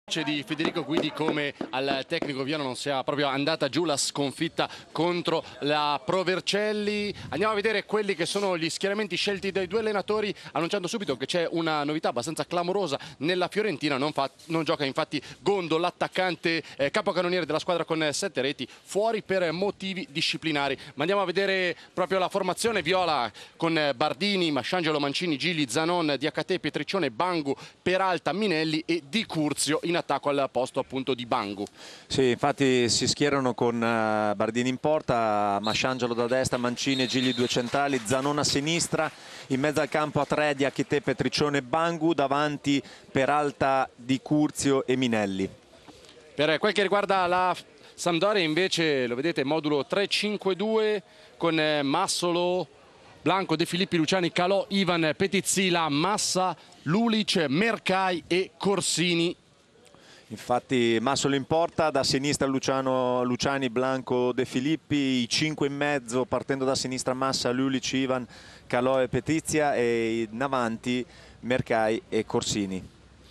Di Federico Guidi come al tecnico Viano non sia proprio andata giù la sconfitta contro la Pro Vercelli. Andiamo a vedere quelli che sono gli schieramenti scelti dai due allenatori, annunciando subito che c'è una novità abbastanza clamorosa nella Fiorentina. Non gioca infatti Gondo, l'attaccante capocannoniere della squadra con 7 reti, fuori per motivi disciplinari. Ma andiamo a vedere proprio la formazione viola con Bardini, Masciangelo, Mancini, Gigli, Zanon, Diakate, Petriccione, Bangu, Peralta, Minelli e Di Curzio in attacco al posto appunto di Bangu. Sì, infatti si schierano con Bardini in porta, Masciangelo da destra, Mancini e Gigli due centrali, Zanon a sinistra, in mezzo al campo a 3 Diakate, Petriccione e Bangu, davanti Peralta, Di Curzio e Minelli. Per quel che riguarda la Sampdoria invece lo vedete modulo 3-5-2 con Massolo, Blanco, De Filippi, Luciani, Calò, Ivan, Petizzila, Massa, Lulic, Mercai e Corsini. Infatti Massolo in porta, da sinistra Luciani, Blanco, De Filippi, i 5 in mezzo partendo da sinistra Massa, Lulic, Ivan, Calò e Petizia, e in avanti Mercai e Corsini.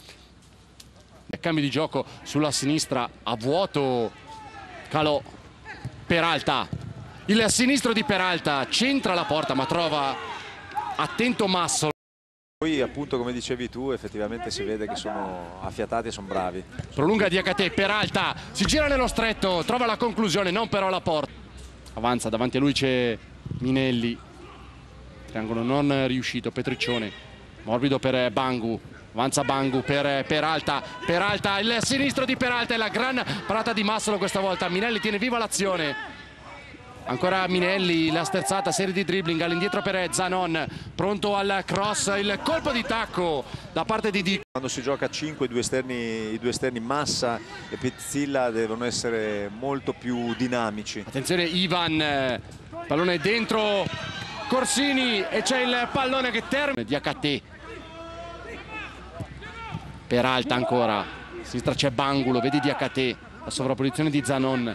Cambio di gioco sulla sinistra a vuoto, Calò, Peralta, il sinistro di Peralta centra la porta ma trova attento Massolo. Poi appunto come dicevi tu effettivamente si vede che sono affiatati e sono bravi. Prolunga Diakate, Peralta si gira nello stretto, trova la conclusione, non però la porta. Avanza, davanti a lui c'è Minelli, triangolo non riuscito, Petriccione, morbido per Bangu, avanza Bangu per Peralta, Peralta, il sinistro di Peralta e la gran parata di Massolo questa volta. Minelli tiene viva l'azione. Ancora Minelli, la sterzata, serie di dribbling all'indietro per Zanon, pronto al cross, il colpo di tacco da parte di Di. Quando si gioca a 5 i due esterni Massa e Pezzilla devono essere molto più dinamici. Attenzione Ivan, pallone dentro, Corsini e c'è il pallone che termina. Diakate, Peralta ancora, a sinistra c'è Bangulo, vedi Diakate, la sovrapposizione di Zanon.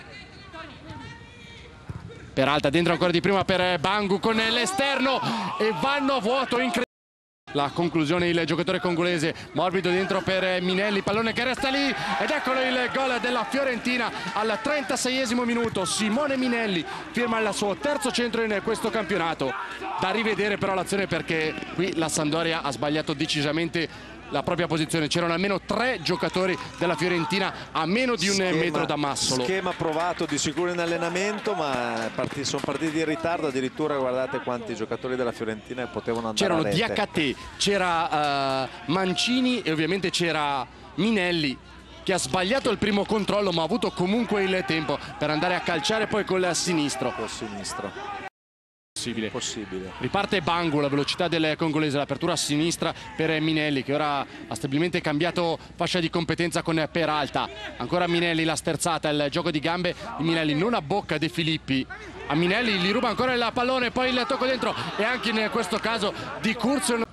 Peralta dentro ancora di prima per Bangu con l'esterno e vanno a vuoto, incredibile. La conclusione il giocatore congolese, morbido dentro per Minelli, pallone che resta lì ed eccolo il gol della Fiorentina al 36esimo minuto. Simone Minelli firma il suo terzo centro in questo campionato. Da rivedere però l'azione perché qui la Sampdoria ha sbagliato decisamente la propria posizione. C'erano almeno 3 giocatori della Fiorentina a meno di un metro da Massolo. Schema provato di sicuro in allenamento, ma sono partiti in ritardo. Addirittura guardate quanti giocatori della Fiorentina potevano andare a rete. C'erano Diakate, c'era Mancini e ovviamente c'era Minelli, che ha sbagliato il primo controllo ma ha avuto comunque il tempo per andare a calciare poi col sinistro. Col sinistro. Possibile. Riparte Bangu, la velocità del congolese, l'apertura a sinistra per Minelli che ora ha stabilmente cambiato fascia di competenza con Peralta. Ancora Minelli, la sterzata, il gioco di gambe di Minelli, non a bocca De Filippi. A Minelli gli ruba ancora il pallone, poi il tocco dentro e anche in questo caso Di Curzio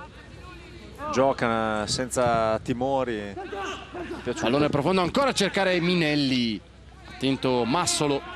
gioca senza timori. Pallone profondo, ancora a cercare Minelli, attento Massolo.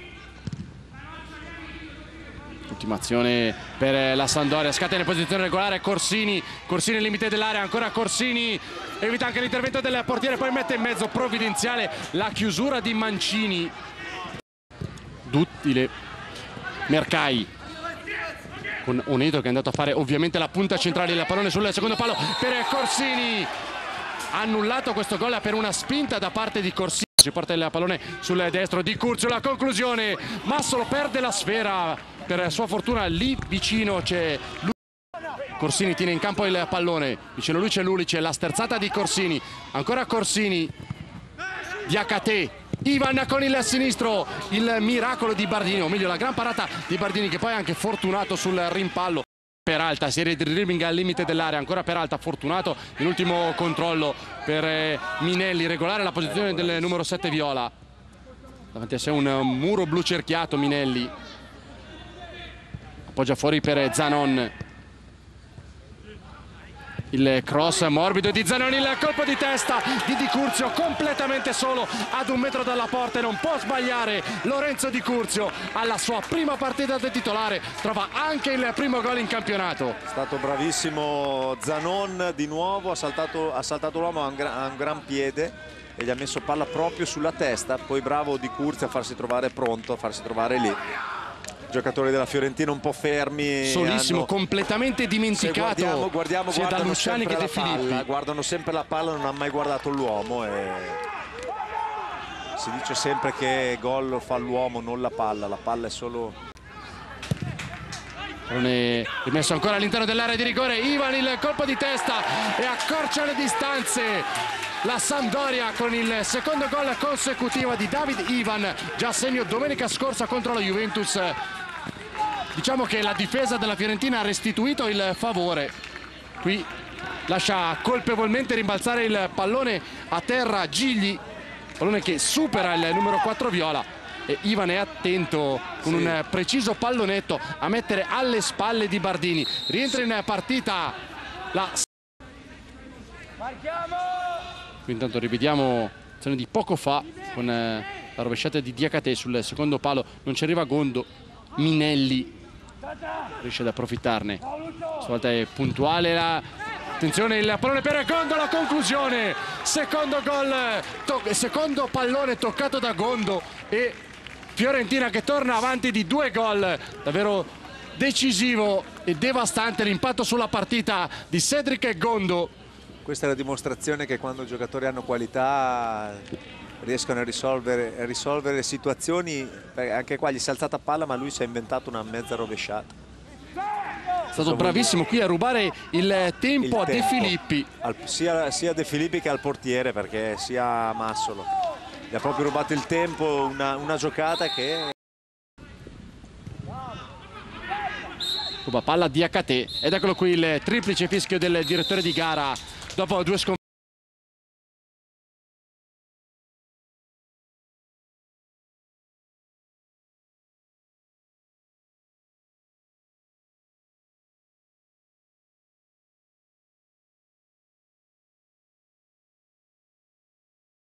Ultima azione per la Sampdoria, scatena in posizione regolare Corsini, Corsini al limite dell'area, ancora Corsini, evita anche l'intervento del portiere, poi mette in mezzo provvidenziale la chiusura di Mancini. Duttile, Mercai con Oneto che è andato a fare ovviamente la punta centrale, il pallone sul secondo palo per Corsini, annullato questo gol per una spinta da parte di Corsini. Si porta il pallone sul destro di Curzio, la conclusione, Massolo perde la sfera, per sua fortuna lì vicino c'è Corsini, tiene in campo il pallone, vicino a lui c'è Lulic, la sterzata di Corsini, ancora Corsini, Diakate, Ivan con il sinistro, il miracolo di Bardini, o meglio la gran parata di Bardini che poi è anche fortunato sul rimpallo. Peralta, serie di dribbling al limite dell'area, ancora Peralta, fortunato nell'ultimo controllo per Minelli, regolare la posizione del numero 7 viola. Davanti a sé un muro blu cerchiato Minelli. Appoggia fuori per Zanon. il cross morbido di Zanoni, il colpo di testa di Curzio completamente solo ad 1 metro dalla porta, e non può sbagliare Lorenzo Di Curzio. Alla sua prima partita da titolare trova anche il primo gol in campionato. È stato bravissimo Zanon di nuovo, ha saltato l'uomo, ha un gran piede e gli ha messo palla proprio sulla testa. Poi bravo Di Curzio a farsi trovare pronto, a farsi trovare lì. Giocatori della Fiorentina un po' fermi, solissimo, completamente dimenticato. Guardiamo sia da Luciani che De Filippi. Guardano sempre la palla, non hanno mai guardato l'uomo. Si dice sempre che gol lo fa l'uomo, non la palla è solo... Rimesso ancora all'interno dell'area di rigore, Ivan, il colpo di testa e accorcia le distanze la Sampdoria con il secondo gol consecutivo di David Ivan, già segno domenica scorsa contro la Juventus. Diciamo che la difesa della Fiorentina ha restituito il favore, qui lascia colpevolmente rimbalzare il pallone a terra Gigli, pallone che supera il numero 4 viola, e Ivan è attento con un preciso pallonetto a mettere alle spalle di Bardini. Rientra in partita la... Qui intanto rivediamo l'azione di poco fa con la rovesciata di Diakate sul secondo palo, non ci arriva Gondo, Minelli riesce ad approfittarne, stavolta è puntuale la... Attenzione, il pallone per Gondo, la conclusione, secondo gol, secondo pallone toccato da Gondo, e Fiorentina che torna avanti di 2 gol. Davvero decisivo e devastante l'impatto sulla partita di Cedric Gondo. Questa è la dimostrazione che quando i giocatori hanno qualità riescono a risolvere situazioni. Anche qua gli si è alzata palla, ma lui si è inventato una mezza rovesciata. È stato bravissimo qui a rubare il tempo a De Filippi. Sia De Filippi che al portiere, perché sia Massolo gli ha proprio rubato il tempo, una giocata che... Ruba palla di Diakate, ed eccolo qui il triplice fischio del direttore di gara dopo 2 sconfitte.